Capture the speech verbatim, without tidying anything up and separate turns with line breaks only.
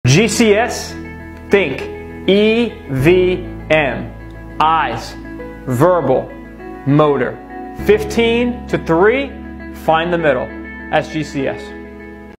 G C S, think E V M, eyes, verbal, motor. fifteen to three, find the middle. That's G C S.